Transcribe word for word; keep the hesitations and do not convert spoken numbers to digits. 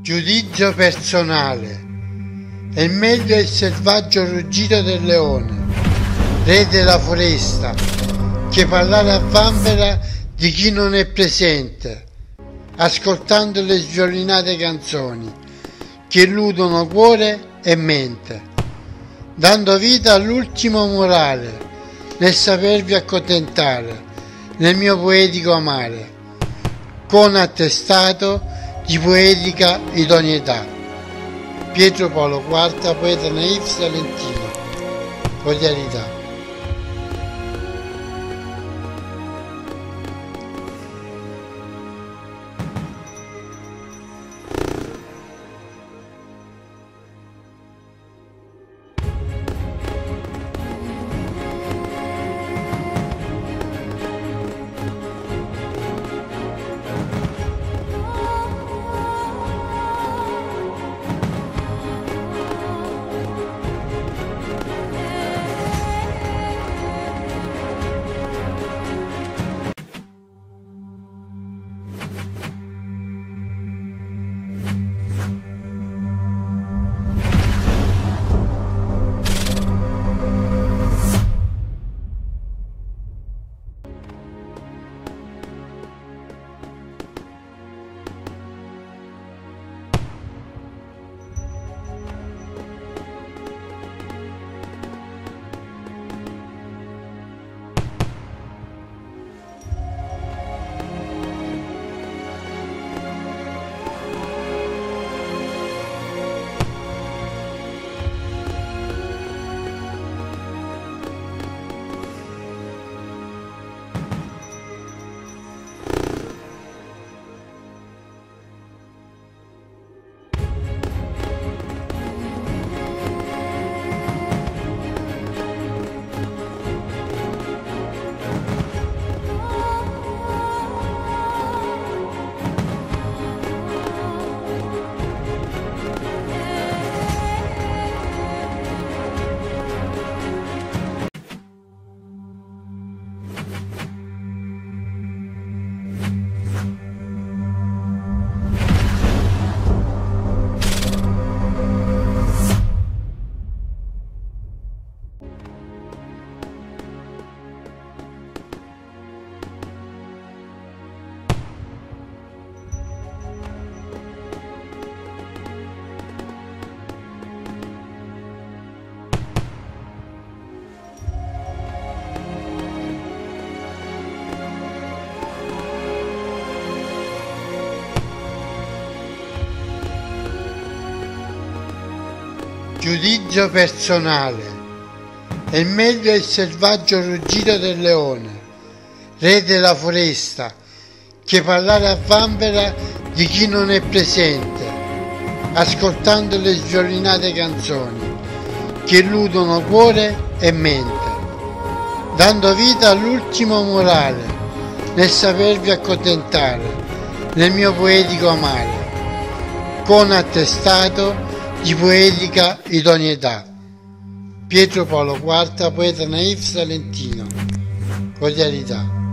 Giudizio personale. È meglio il selvaggio ruggito del leone, re della foresta, che parlare a vanvera di chi non è presente, ascoltando le sviolinate canzoni che illudono cuore e mente, dando vita all'ultimo morale, nel sapervi accontentare, nel mio poetico amare, con attestato di poetica idoneità. Pietro Paolo quarta, poeta naif salentino. Cordialità. Giudizio personale. È meglio il selvaggio ruggito del leone, re della foresta, che parlare a vanvera di chi non è presente, ascoltando le sviolinate canzoni che illudono cuore e mente, dando vita all'ultimo morale, nel sapervi accontentare, nel mio poetico amare, con attestato di poetica idoneità. Pietro Paolo quarta, poeta naif salentino. Cordialità.